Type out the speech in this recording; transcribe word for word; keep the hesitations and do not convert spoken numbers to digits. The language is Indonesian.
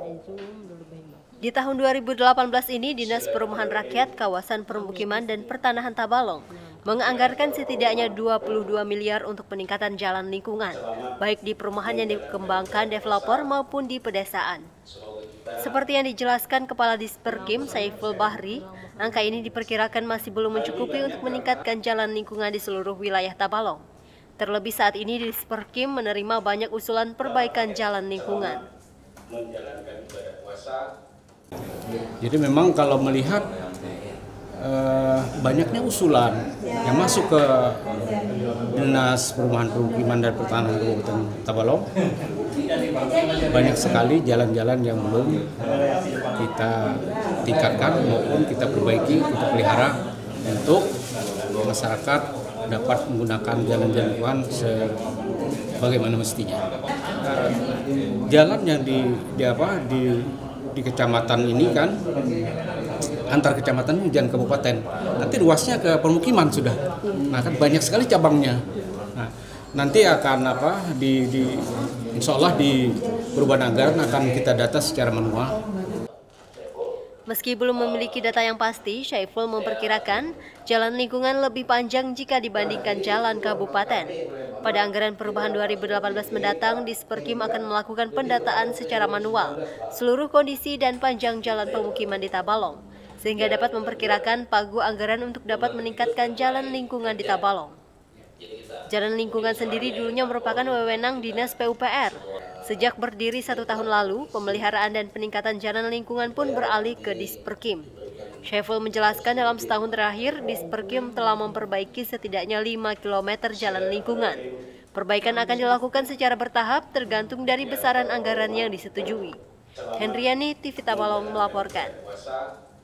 Di tahun dua ribu delapan belas ini, Dinas Perumahan Rakyat, Kawasan Permukiman dan Pertanahan Tabalong menganggarkan setidaknya dua puluh dua miliar untuk peningkatan jalan lingkungan, baik di perumahan yang dikembangkan developer maupun di pedesaan. Seperti yang dijelaskan Kepala Disperkim Saiful Bahri, angka ini diperkirakan masih belum mencukupi untuk meningkatkan jalan lingkungan di seluruh wilayah Tabalong. Terlebih saat ini Disperkim menerima banyak usulan perbaikan jalan lingkungan. Jadi memang kalau melihat eh, banyaknya usulan yang masuk ke Dinas Perumahan Permukiman dan Pertanahan Kabupaten Tabalong, banyak sekali jalan-jalan yang belum kita tingkatkan maupun kita perbaiki, kita pelihara untuk masyarakat dapat menggunakan jalan-jalan lingkungan sebagaimana mestinya. Jalan yang di, di apa di di kecamatan ini kan antar kecamatan dan kabupaten, nanti luasnya ke permukiman sudah. Nah kan banyak sekali cabangnya. Nah, nanti akan apa di, di insya Allah di perubahan anggaran akan kita data secara manual. Meski belum memiliki data yang pasti, Saiful memperkirakan jalan lingkungan lebih panjang jika dibandingkan jalan kabupaten. Pada anggaran perubahan dua ribu delapan belas mendatang, Disperkim akan melakukan pendataan secara manual seluruh kondisi dan panjang jalan pemukiman di Tabalong, sehingga dapat memperkirakan pagu anggaran untuk dapat meningkatkan jalan lingkungan di Tabalong. Jalan lingkungan sendiri dulunya merupakan wewenang Dinas P U P R. Sejak berdiri satu tahun lalu, pemeliharaan dan peningkatan jalan lingkungan pun beralih ke Disperkim. Saiful menjelaskan dalam setahun terakhir, Disperkim telah memperbaiki setidaknya lima kilometer jalan lingkungan. Perbaikan akan dilakukan secara bertahap tergantung dari besaran anggaran yang disetujui. Hendriani, T V Tabalong melaporkan.